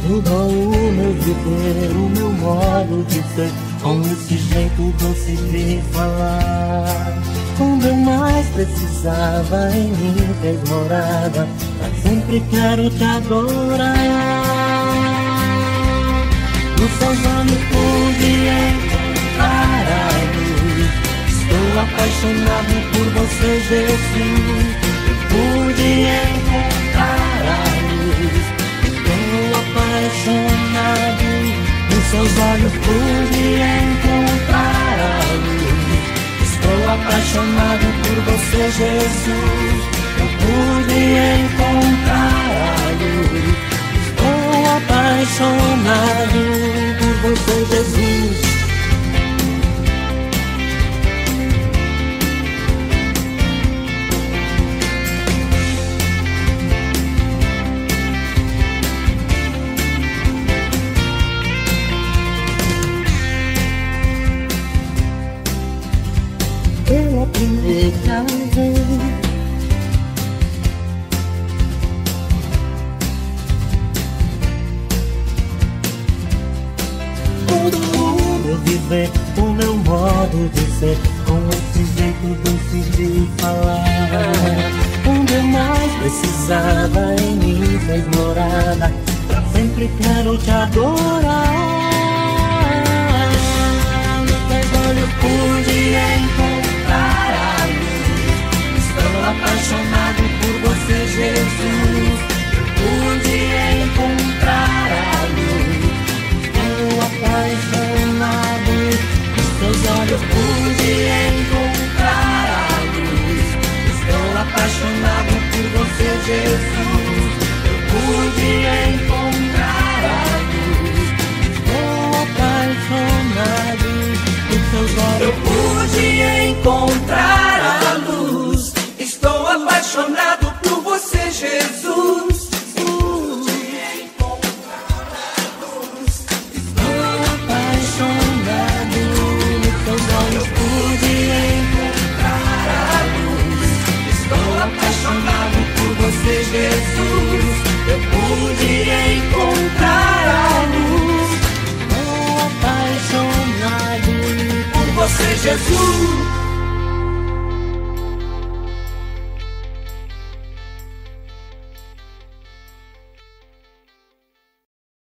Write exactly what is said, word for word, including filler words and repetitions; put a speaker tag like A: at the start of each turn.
A: Mudou o meu viver, o meu modo de ser, com esse jeito doce de falar. Quando eu mais precisava, em mim fez morada, pra sempre quero te adorar. Nos seus olhos pude encontrar a luz. Estou apaixonado por você, Jesus. Eu pude encontrar a luz. Estou apaixonado. Nos seus olhos pude encontrar a luz. Estou apaixonado por você, Jesus. Eu pude encontrar a luz. Estou apaixonado por você, Jesus. Pela primeira vez, mudou o meu viver, o meu modo de ser, com esse jeito doce de falar. Quando eu mais precisava, em mim fez morada, pra sempre quero te adorar. Nos teus olhos pude encontrar a luz. Estou apaixonado por você, Jesus. Eu pude encontrar a luz. Estou apaixonado. Nos teus olhos pude encontrar a luz. Estou apaixonado por você, Jesus. Eu pude encontrar a luz. Estou apaixonado por seus olhos.
B: Eu pude encontrar a luz. Estou apaixonado por você, Jesus.
A: Pude encontrar a luz. Estou apaixonado por seus olhos. Pude encontrar a luz.
B: Estou apaixonado por você, Jesus. Eu pude encontrar a luz.
A: Estou apaixonado
B: por você, Jesus.